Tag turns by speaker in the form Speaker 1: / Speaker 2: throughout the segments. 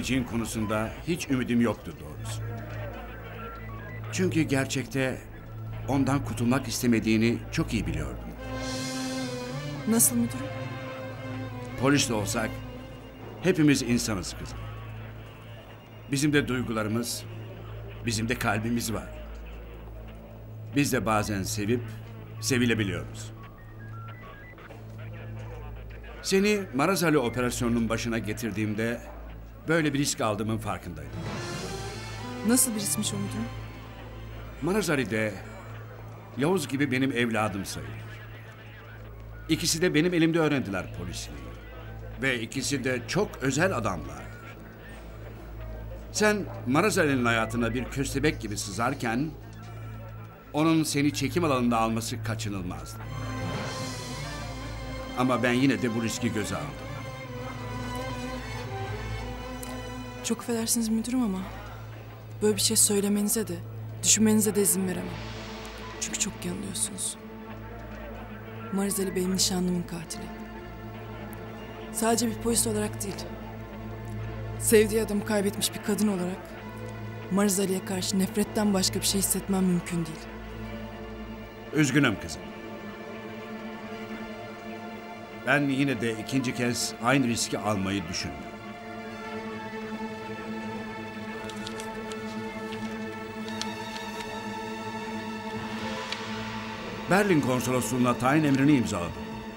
Speaker 1: geleceğin konusunda hiç ümidim yoktu doğrusu. Çünkü gerçekte ondan kurtulmak istemediğini çok iyi biliyordum.
Speaker 2: Nasıl müdürüm?
Speaker 1: Polis de olsak hepimiz insanız kızım. Bizim de duygularımız, bizim de kalbimiz var. Biz de bazen sevip sevilebiliyoruz. Seni Marazali operasyonunun başına getirdiğimde böyle bir risk aldığımın farkındaydım.
Speaker 2: Nasıl bir ismiş o müdürüm?
Speaker 1: Marazali de Yavuz gibi benim evladım sayılır. İkisi de benim elimde öğrendiler polisliği. Ve ikisi de çok özel adamlardır. Sen Marazali'nin hayatına bir köstebek gibi sızarken onun seni çekim alanında alması kaçınılmazdı. Ama ben yine de bu riski göze aldım.
Speaker 2: Çok affedersiniz müdürüm ama böyle bir şey söylemenize de, düşünmenize de izin veremem. Çünkü çok yanılıyorsunuz. Marazali benim nişanlımın katili. Sadece bir polis olarak değil, sevdiği adamı kaybetmiş bir kadın olarak Marazali'ye karşı nefretten başka bir şey hissetmem mümkün değil.
Speaker 1: Üzgünüm kızım. Ben yine de ikinci kez aynı riski almayı düşündüm. Berlin konsolosluğuna tayin emrini imzaladım.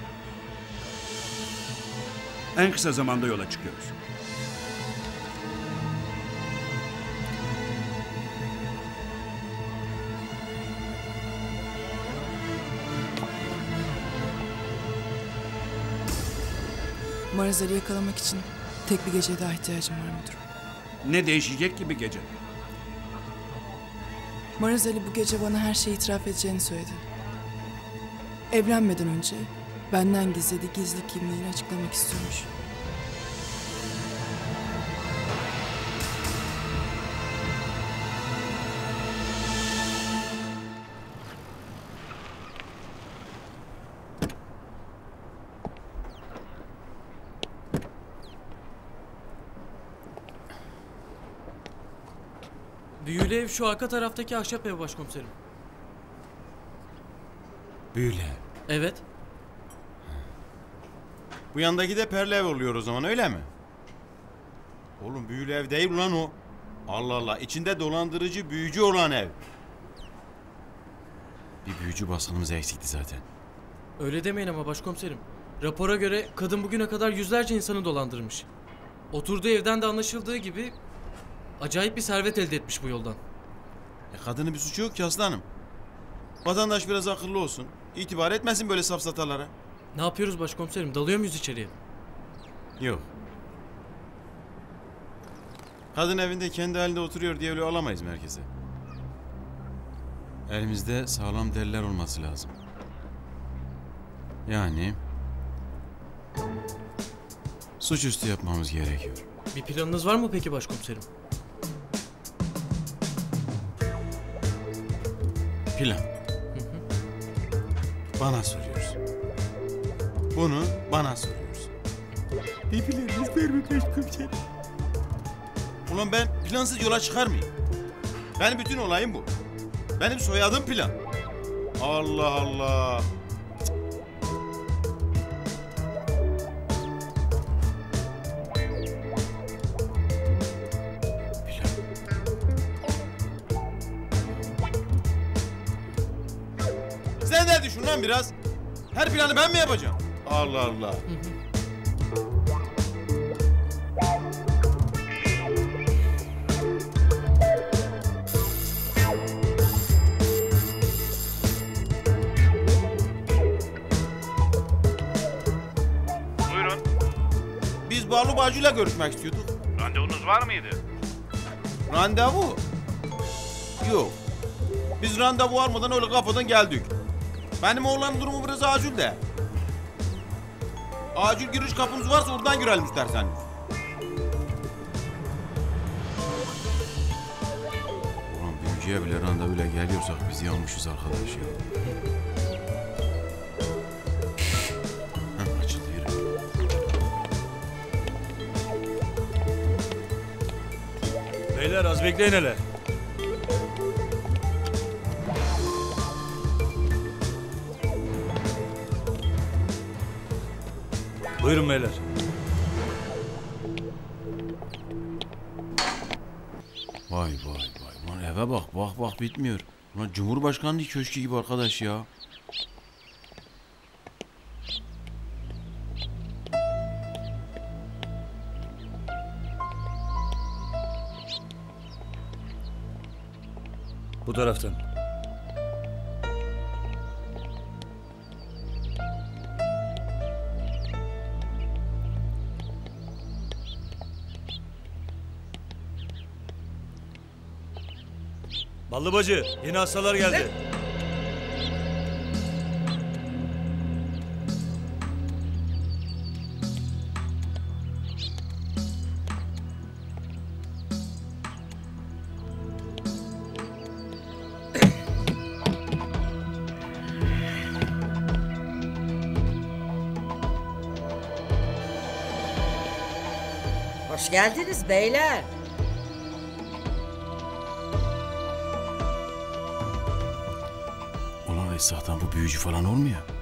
Speaker 1: En kısa zamanda yola çıkıyoruz.
Speaker 2: Marazali'yi yakalamak için tek bir geceye daha ihtiyacım var müdürüm.
Speaker 1: Ne değişecek ki bir gece?
Speaker 2: Marazali bu gece bana her şeyi itiraf edeceğini söyledi. Evlenmeden önce benden gizlediği gizli kimliğini açıklamak istiyormuş.
Speaker 3: Büyülü ev şu arka taraftaki ahşap ev başkomiserim.
Speaker 4: Büyülü.
Speaker 3: Evet.
Speaker 4: Bu yandaki de perle ev oluyor o zaman, öyle mi? Oğlum büyülü ev değil ulan o. Allah Allah, içinde dolandırıcı büyücü olan ev. Bir büyücü baskınımız eksikti zaten.
Speaker 3: Öyle demeyin ama başkomiserim. Rapora göre kadın bugüne kadar yüzlerce insanı dolandırmış. Oturduğu evden de anlaşıldığı gibi acayip bir servet elde etmiş bu yoldan.
Speaker 4: Kadının bir suçu yok ki aslanım. Vatandaş biraz akıllı olsun. İtibar etmesin böyle safsatalara.
Speaker 3: Ne yapıyoruz başkomiserim? Dalıyor muyuz içeriye?
Speaker 4: Yok. Kadın evinde kendi halinde oturuyor diye öyle alamayız merkeze. Elimizde sağlam deliller olması lazım. Yani suçüstü yapmamız gerekiyor.
Speaker 3: Bir planınız var mı peki başkomiserim?
Speaker 4: Plan. Bana soruyorsun. Bunu bana soruyorsun. Bir planınız var mı başkomiserim? Ulan ben plansız yola çıkar mıyım? Benim bütün olayım bu. Benim soyadım plan. Allah Allah. Sen de düşün lan biraz. Her planı ben mi yapacağım? Allah Allah.
Speaker 5: Buyurun.
Speaker 4: Biz Barlu Bağcı'yla görüşmek istiyorduk.
Speaker 5: Randevunuz var mıydı?
Speaker 4: Randevu? Yok. Biz randevu almadan öyle kafadan geldik. Benim oğlanın durumu biraz acil de. Acil giriş kapınız varsa oradan girelim isterseniz. Ulan büyücüye bile randevuyla geliyorsak biz yanmışız arkadaş ya. Heh, açıldı, yürü.
Speaker 6: Beyler az bekleyin hele. Buyurun beyler.
Speaker 4: Vay vay vay. Lan eve bak bak bitmiyor. Lan Cumhurbaşkanlığı köşkü gibi arkadaş ya.
Speaker 6: Bu taraftan. Ballı bacı, yeni hastalar geldi.
Speaker 7: Hoş geldiniz beyler.
Speaker 4: Ulan Esra'dan bu büyücü falan olmuyor.